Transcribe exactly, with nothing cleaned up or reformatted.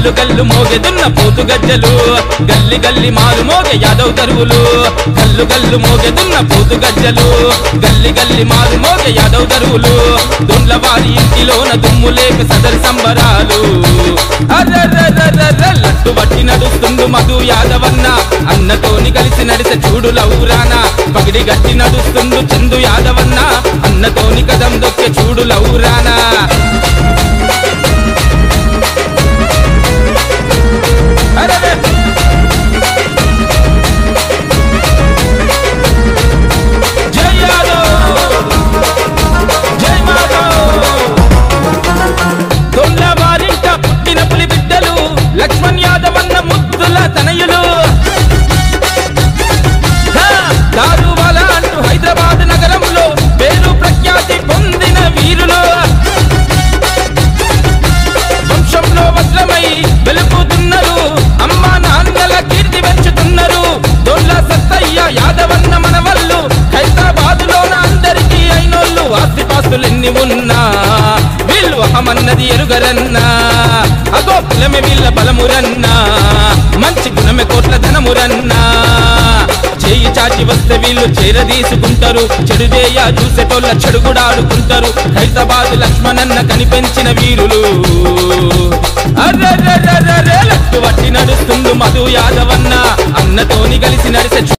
గల్లు గల్లు మోగెదున్న పోతు గజ్జలు గల్లి గల్లి మారు మోగే యాదవ్ దరువులు గల్లు గల్లు మోగెదున్న పోతు గజ్జలు గల్లి గల్లి మారు మోగే యాదవ్ దరువులు దొండ్ల వారి ఇంటిలోన దుమ్ము లేక సదరి సంబరాలు అర్రర్రర్రర్ర లట్టు బట్టి నడుస్తుండు మధు యాదవన్న అన్నతోని కలిసి నడిసే చూడు లౌరానా పగిడి గట్టి నడుస్తుండు చందు యాదవన్న అన్నతోని కదం దొక్కే చూడు లౌరానా లక్ష్మణ్ యాదవ్ అన్న ముద్దుల తనయులు దారువాల అంటూ హైదరాబాద్ నగరంలో పేరు ప్రఖ్యాతి పొందిన వీరులు వంశంలో వజ్రమై వెలుగుతున్నారు అమ్మా నాన్నల కీర్తి పెంచుతున్నారు దొల్ల సత్తయ్య యాదవన్న మనవళ్ళు హైదరాబాద్ లోన అందరికీ అయినోళ్ళు ఆస్తిపాస్తులెన్ని ఉన్నా వీళ్ళు అహమన్నది ఎరుగరన్నా అగో కులమే వీళ్ళ బలమురన్నా మంచి గుణమే కోట్ల ధనమురన్నా చేయి చాచి వస్తే వీళ్ళు చేరదీసుకుంటారు చెడు చేయ చూసేటోళ్ళ చెడుగుడాడుకుంటారు హైదరాబాద్ లక్ష్మణన్న కనిపెంచిన వీరులు అర్రర్రర్రర్ర లట్టు వట్టి నడుస్తుండు మధు యాదవన్న అన్నతోని కలిసి నడిసే